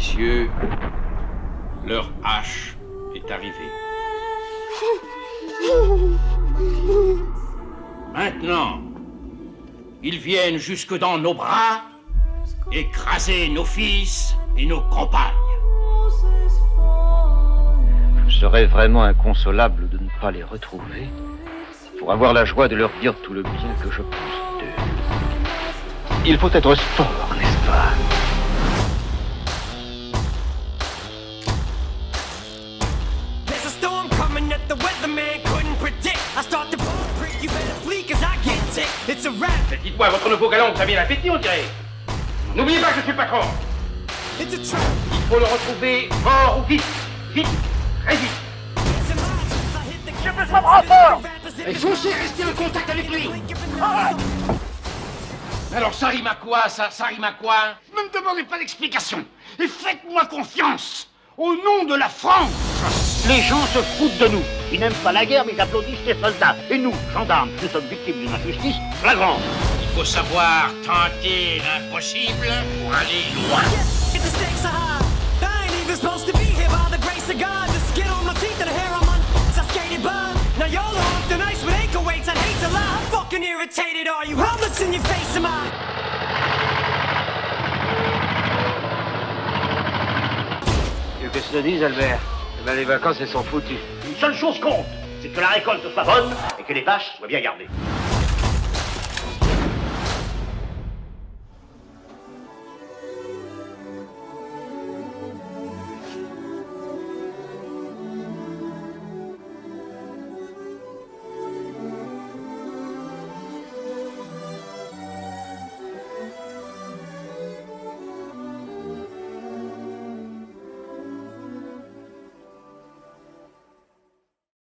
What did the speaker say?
Messieurs, leur hache est arrivée. Maintenant, ils viennent jusque dans nos bras, écraser nos fils et nos compagnes. Je serais vraiment inconsolable de ne pas les retrouver, pour avoir la joie de leur dire tout le bien que je pense d'eux. Il faut être fort, n'est-ce pas? Dites-moi, votre nouveau galant, vous avez l'appétit, on dirait. N'oubliez pas que je suis le patron. Il faut le retrouver fort ou vite. Vite, très vite. J'ai besoin de renfort. Et foncez, restez en contact avec lui. Alors ça rime à quoi, ça rime à quoi? Ne me demandez pas d'explication. Et faites-moi confiance. Au nom de la France. Les gens se foutent de nous. Ils n'aiment pas la guerre, mais ils applaudissent les soldats. Et nous, gendarmes, nous sommes victimes d'une injustice flagrante. Il faut savoir tenter l'impossible pour aller loin. Tu veux que je te dise, Albert? Eh ben, les vacances, elles sont foutues. Une seule chose compte, c'est que la récolte soit bonne et que les vaches soient bien gardées.